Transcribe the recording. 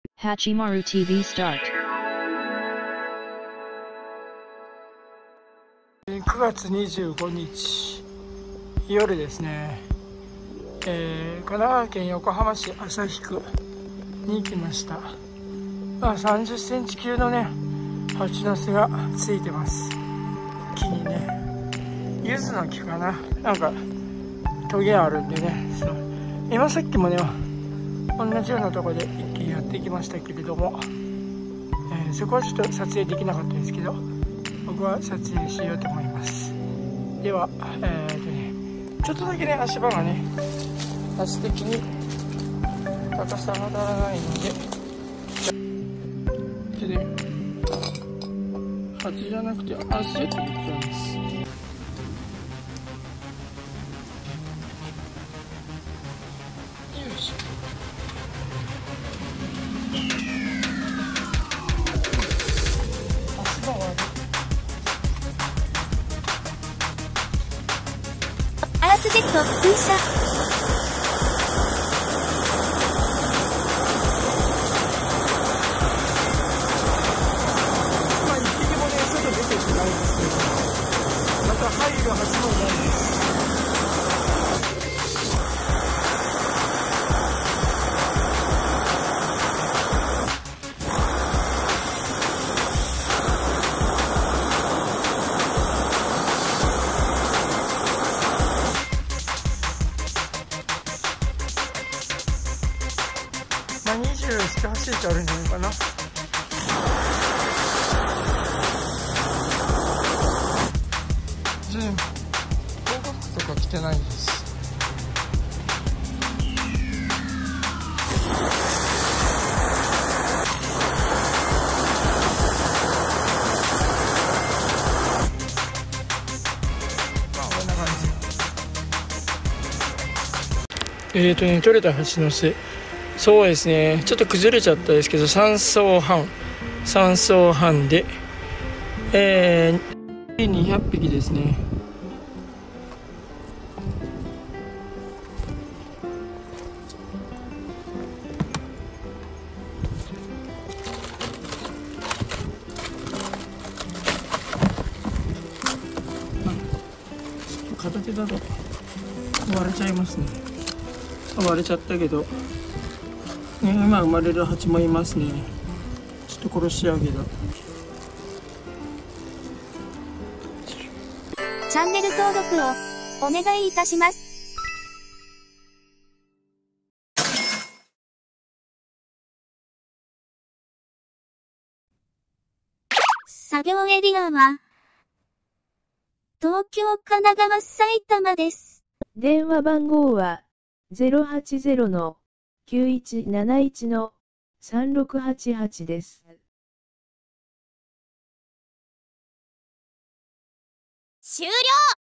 Hachimaru TV Start 9月25日夜ですね、神奈川県横浜市旭区に来ました。30センチ級のね蜂の巣がついてます。木にね、柚子の木かな、なんかトゲあるんでね、今さっきもね同じようなところで一気にやってきましたけれども、そこはちょっと撮影できなかったですけど、僕は撮影しようと思います。では、ちょっとだけね足場がね足的に高さが足らないので、蜂じゃなくて足って言っちゃうんです。よいしょ。足場はアースジェット噴射。 一匹もね外出てきてないんですけど、また入るはずもないです。27、8センチあるんじゃないかな。防護服とか着てないです。こんな感じ。取れた蜂の巣、そうですね、ちょっと崩れちゃったですけど3層半で、200匹ですね。片手だと割れちゃいますね。割れちゃったけど、ね、今生まれる蜂もいますね。ちょっと殺し上げだ。 チャンネル登録をお願いいたします。作業エリアは東京、神奈川、埼玉です。 電話番号は080-9171-3688です。 終了。